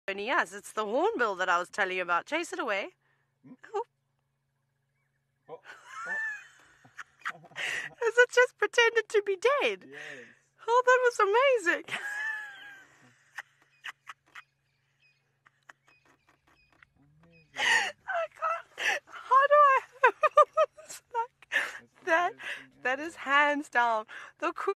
Only us. It's the hornbill that I was telling you about. Chase it away. Oh. Oh. Has it just pretended to be dead? Yes. Oh, that was amazing. I can't. How do I? It's like that. That is hands down the